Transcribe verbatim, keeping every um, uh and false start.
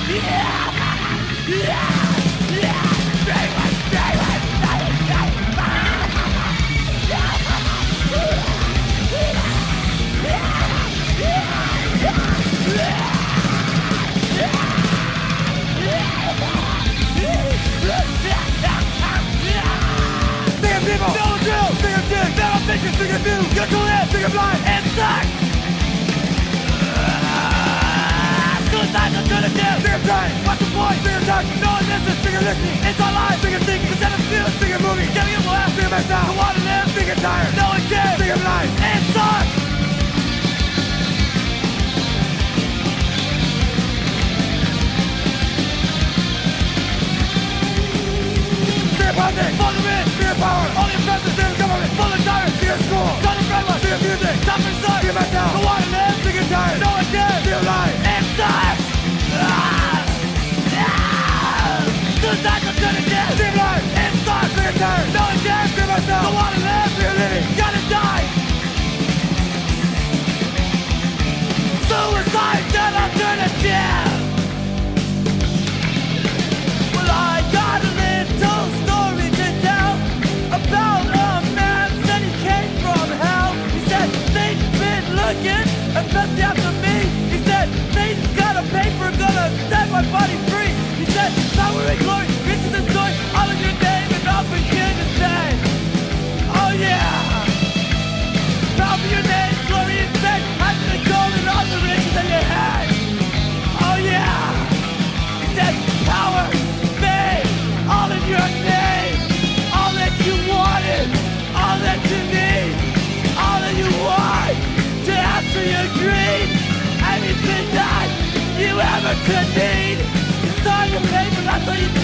Sing it new, you're too late, sing it blind, and suck! Suicide's alternative, sing it dying, watch the boy, sing it touch, no one listens, sing it listening, it's all lies, sing it thinking, instead of feeling, sing it moving, getting it left, sing it messed out, the water live, sing it tired, no one cares, sing it blind, and suck! Sing it politics, full of rich, sing it power, only oppressive, sing it government, full of tyrants, sing it school, gun and brainwash, sing it music, top and sun, sing it messed out, the water live, sing it tired, no one cares, sing it blind, and suck! Suicide's alternative, sing it blind, and suck, sing it tired, no one cares, sing it messed out, the water live, sing it living, gotta die! Suicide's an alternative! Well, I got a little story to tell about a man said he came from hell. He said, Satan's been looking, especially after me. He said, Satan's got a paper, gonna set my body free. He said, power and glory, riches and joy, all in your name, and I'll begin to say, oh yeah! Power for your name, glory and fame, after the gold and all the riches that you had. Oh yeah! He said, power, fame, all in your name, all that you wanted, all that you need, all that you want to answer your greed. Anything that you ever could need, it's on your paper, that's all you